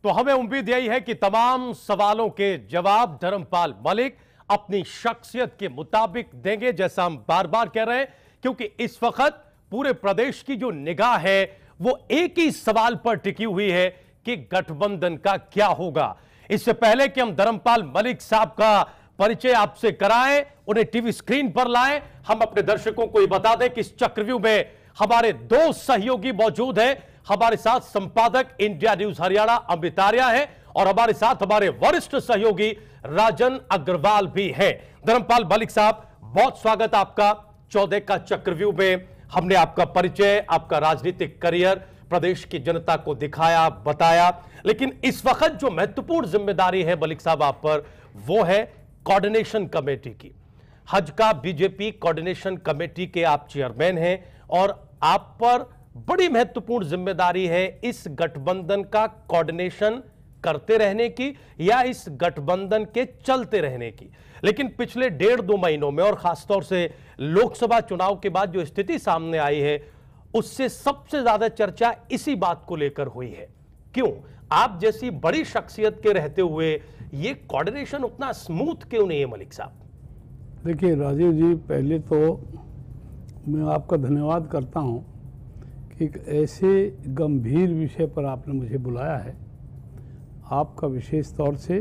तो हमें उम्मीद यही है कि तमाम सवालों के जवाब धर्मपाल मलिक अपनी शख्सियत के मुताबिक देंगे, जैसा हम बार बार कह रहे हैं, क्योंकि इस वक्त पूरे प्रदेश की जो निगाह है वो एक ही सवाल पर टिकी हुई है कि गठबंधन का क्या होगा। इससे पहले कि हम धर्मपाल मलिक साहब का परिचय आपसे कराएं, उन्हें टीवी स्क्रीन पर लाएं, हम अपने दर्शकों को ये बता दें कि इस चक्रव्यूह में हमारे दो सहयोगी मौजूद हैं। हमारे साथ संपादक इंडिया न्यूज हरियाणा अमृत आर्या है और हमारे साथ हमारे वरिष्ठ सहयोगी राजन अग्रवाल भी हैं। धर्मपाल मलिक साहब, बहुत स्वागत आपका 14 का चक्रव्यूह में। हमने आपका परिचय, आपका राजनीतिक करियर प्रदेश की जनता को दिखाया, बताया, लेकिन इस वक्त जो महत्वपूर्ण जिम्मेदारी है मलिक साहब आप पर, वो है कोऑर्डिनेशन कमेटी की। हज का बीजेपी कोऑर्डिनेशन कमेटी के आप चेयरमैन हैं और आप पर बड़ी महत्वपूर्ण जिम्मेदारी है इस गठबंधन का कोऑर्डिनेशन करते रहने की या इस गठबंधन के चलते रहने की। लेकिन पिछले 1.5-2 महीनों में और खासतौर से लोकसभा चुनाव के बाद जो स्थिति सामने आई है, उससे सबसे ज्यादा चर्चा इसी बात को लेकर हुई है। क्यों आप जैसी बड़ी शख्सियत के रहते हुए ये कोऑर्डिनेशन उतना स्मूथ क्यों नहीं है मलिक साहब? देखिए राजीव जी, पहले तो मैं आपका धन्यवाद करता हूं कि एक ऐसे गंभीर विषय पर आपने मुझे बुलाया है। आपका विशेष तौर से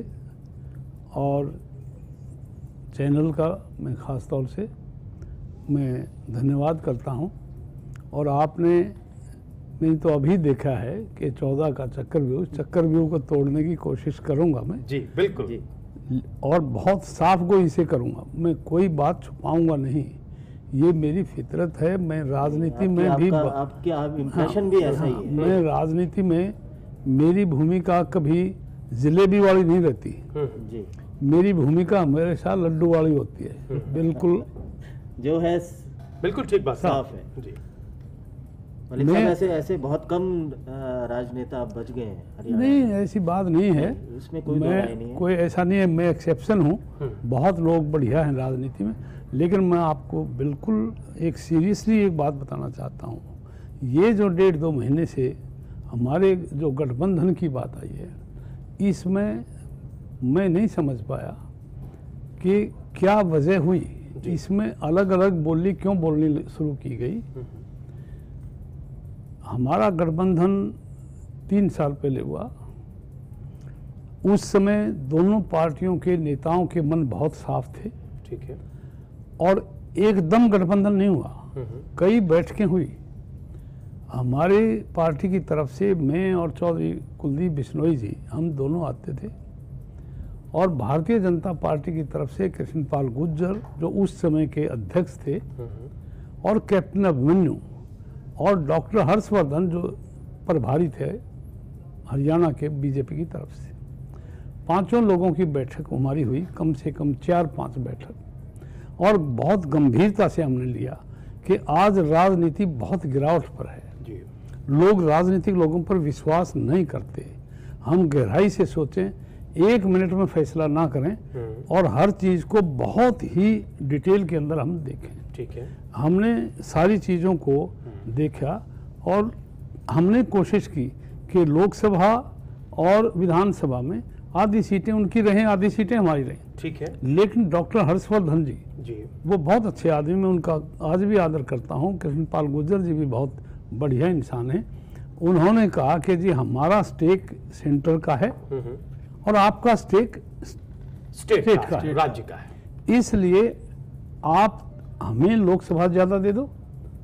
और चैनल का मैं ख़ास तौर से मैं धन्यवाद करता हूं। और आपने नहीं तो अभी देखा है कि 14 का चक्रव्यूह को तोड़ने की कोशिश करूंगा मैं। जी बिल्कुल जी। और बहुत साफ गोई से करूंगा, मैं कोई बात छुपाऊंगा नहीं, ये मेरी फितरत है। मैं राजनीति में भी आपका इंप्रेशन भी ऐसा ही है। मैं राजनीति में मेरी भूमिका कभी जिलेबी वाली नहीं रहती जी। मेरी भूमिका हमेशा लड्डू वाली होती है। बिल्कुल जो है बिल्कुल ठीक बात साफ है जी। मलिक साहब, ऐसे बहुत कम राजनेता बच गए हैं हरियाणा। नहीं, ऐसी बात नहीं है, इसमें कोई नहीं है। कोई ऐसा नहीं है, मैं एक्सेप्शन हूँ। बहुत लोग बढ़िया हैं राजनीति में, लेकिन मैं आपको बिल्कुल एक सीरियसली एक बात बताना चाहता हूँ। ये जो 1.5-2 महीने से हमारे जो गठबंधन की बात आई है, इसमें मैं नहीं समझ पाया कि क्या वजह हुई, इसमें अलग अलग बोली क्यों बोलनी शुरू की गई। हमारा गठबंधन 3 साल पहले हुआ। उस समय दोनों पार्टियों के नेताओं के मन बहुत साफ थे, ठीक है, और एकदम गठबंधन नहीं हुआ, कई बैठकें हुई। हमारे पार्टी की तरफ से मैं और चौधरी कुलदीप बिश्नोई जी, हम दोनों आते थे, और भारतीय जनता पार्टी की तरफ से कृष्णपाल गुर्जर जो उस समय के अध्यक्ष थे, और कैप्टन अभिमन्यु और डॉक्टर हर्षवर्धन जो प्रभारी थे हरियाणा के बीजेपी की तरफ से, 5 लोगों की बैठक हमारी हुई, कम से कम 4-5 बैठक। और बहुत गंभीरता से हमने लिया कि आज राजनीति बहुत गिरावट पर है जी। लोग राजनीतिक लोगों पर विश्वास नहीं करते। हम गहराई से सोचें, 1 मिनट में फैसला ना करें और हर चीज़ को बहुत ही डिटेल के अंदर हम देखें। ठीक है, हमने सारी चीज़ों को देखा और हमने कोशिश की कि लोकसभा और विधानसभा में आधी सीटें उनकी रहें, आधी सीटें हमारी रहें। ठीक है, लेकिन डॉक्टर हर्षवर्धन जी वो बहुत अच्छे आदमी, मैं उनका आज भी आदर करता हूँ। कृष्णपाल गुर्जर जी भी बहुत बढ़िया इंसान हैं। उन्होंने कहा कि जी हमारा स्टेक सेंटर का है और आपका स्टेक स्टेट का है, राज्य का है, इसलिए आप हमें लोकसभा ज़्यादा दे दो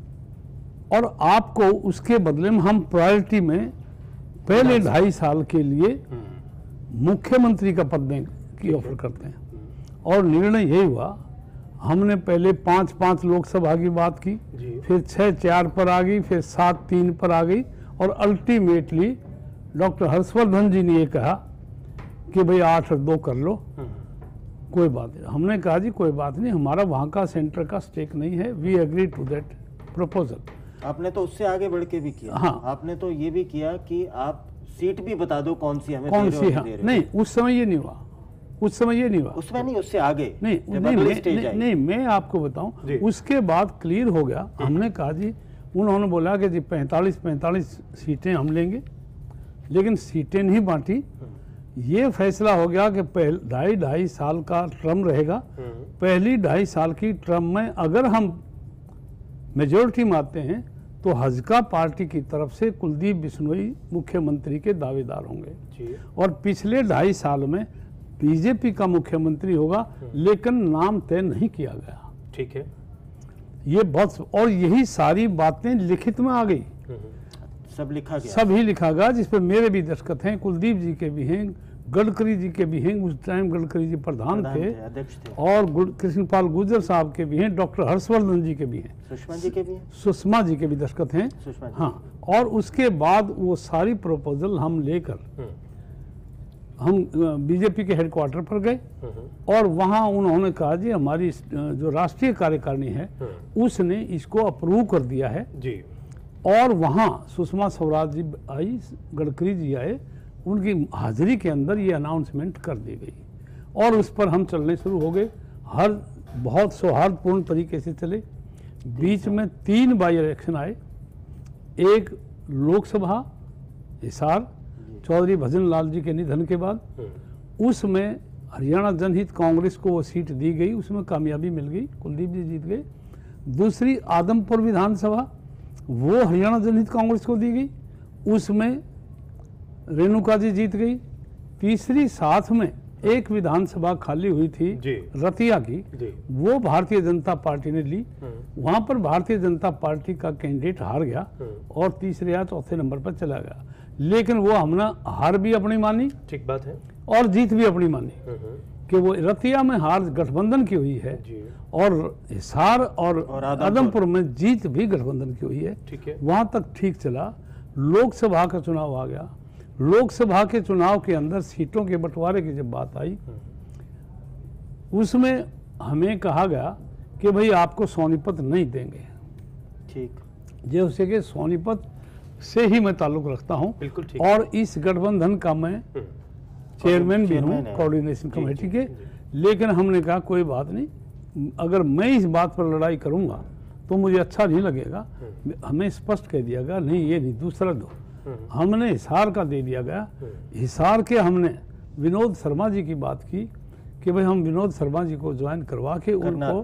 और आपको उसके बदले में हम प्रायोरिटी में पहले 2.5 साल के लिए मुख्यमंत्री का पद देने की ऑफर करते हैं। और निर्णय यही हुआ, हमने पहले 5-5 लोकसभा की बात की, फिर 6-4 पर आ गई, फिर 7-3 पर आ गई, और अल्टीमेटली डॉक्टर हर्षवर्धन जी ने ये कहा कि भाई 8-2 कर लो, कोई बात नहीं। हमने कहा जी कोई बात नहीं, हमारा वहाँ का सेंटर का स्टेक नहीं है, we agree to that proposal. आपने तो उससे आगे बढ़ के भी किया। हाँ, आपने तो ये भी किया कि आप सीट भी बता दो कौन सी हमें कौन सी। हाँ, नहीं उस समय ये नहीं हुआ, उस समय ये नहीं हुआ, उसमें नहीं, उससे आगे नहीं, मैं आपको बताऊं, उसके बाद क्लियर हो गया। हमने कहा जी, उन्होंने बोला कि जी 45 सीटें हम लेंगे लेकिन सीटें नहीं बांटी। ये फैसला हो गया कि ढाई साल का टर्म रहेगा। पहली 2.5 साल की टर्म में अगर हम मेजोरिटी में आते हैं तो हजका पार्टी की तरफ से कुलदीप बिश्नोई मुख्यमंत्री के दावेदार होंगे जी। और पिछले 2.5 साल में बीजेपी का मुख्यमंत्री होगा, लेकिन नाम तय नहीं किया गया। ठीक है। ये बहुत, और यही सारी बातें लिखित में आ गई, सब लिखा गया, सब ही लिखा गया, जिस पर मेरे भी दस्तखत हैं, कुलदीप जी के भी हैं, गडकरी जी के भी हैं, उस टाइम गडकरी जी प्रधान थे, अध्यक्ष थे, और कृष्णपाल गुर्जर साहब के भी हैं, डॉक्टर हर्षवर्धन जी के भी हैं, सुषमा जी के भी हैं, सुषमा जी के भी दस्तखत हैं। सुषमा जी। हाँ, और उसके बाद वो सारी प्रपोजल हम लेकर हम बीजेपी के हेडक्वार्टर पर गए और वहाँ उन्होंने कहा जी हमारी जो राष्ट्रीय कार्यकारिणी है उसने इसको अप्रूव कर दिया है जी। और वहाँ सुषमा स्वराज जी आई, गडकरी जी आए, उनकी हाजिरी के अंदर ये अनाउंसमेंट कर दी गई और उस पर हम चलने शुरू हो गए। हर बहुत सौहार्दपूर्ण तरीके से चले। बीच में 3 बाई इलेक्शन आए, एक लोकसभा हिसार चौधरी भजन लाल जी के निधन के बाद, उसमें हरियाणा जनहित कांग्रेस को वो सीट दी गई, उसमें कामयाबी मिल गई, कुलदीप जी जीत गए। दूसरी आदमपुर विधानसभा, वो हरियाणा जनहित कांग्रेस को दी गई, उसमें रेणुका जी जीत गई। तीसरी साथ में एक विधानसभा खाली हुई थी जी। रतिया की जी। वो भारतीय जनता पार्टी ने ली। वहां पर भारतीय जनता पार्टी का कैंडिडेट हार गया और तीसरे या चौथे नंबर पर चला गया, लेकिन वो हमने हार भी अपनी मानी, ठीक बात है, और जीत भी अपनी मानी कि वो रतिया में हार गठबंधन की हुई है जी। और हिसार और आदमपुर में जीत भी गठबंधन की हुई है। ठीक है। वहां तक ठीक चला। लोकसभा का चुनाव आ गया। लोकसभा के चुनाव के अंदर सीटों के बंटवारे की जब बात आई, उसमें हमें कहा गया कि भाई आपको सोनीपत नहीं देंगे। ठीक, जैसे कि सोनीपत से ही मैं ताल्लुक रखता हूं, बिल्कुल ठीक। और इस गठबंधन का मैं चेयरमैन भी हूं कोऑर्डिनेशन जी, कमेटी जी, के। जी। लेकिन हमने कहा कोई बात नहीं, अगर मैं इस बात पर लड़ाई करूंगा तो मुझे अच्छा नहीं लगेगा। हमें स्पष्ट कह दिया गया नहीं, ये नहीं, दूसरा दो। हमने हिसार का दे दिया गया। हिसार के हमने विनोद शर्मा जी की बात की कि भाई हम विनोद शर्मा जी को ज्वाइन करवा के उनको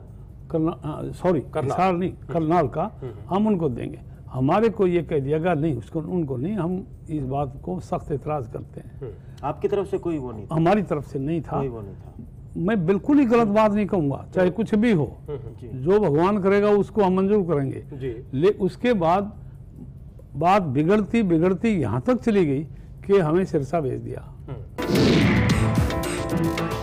हिसार नहीं, करनाल का हम उनको देंगे। हमारे को ये कह दिया गया नहीं, उसको उनको नहीं, हम इस बात को सख्त एतराज करते हैं। आपकी तरफ से कोई वो नहीं था? हमारी तरफ से नहीं था। कोई वो नहीं था। मैं बिल्कुल ही गलत बात नहीं कहूँगा, चाहे कुछ भी हो, जो भगवान करेगा उसको हम मंजूर करेंगे। ले उसके बाद बात बिगड़ती बिगड़ती यहाँ तक चली गई कि हमें सिरसा भेज दिया।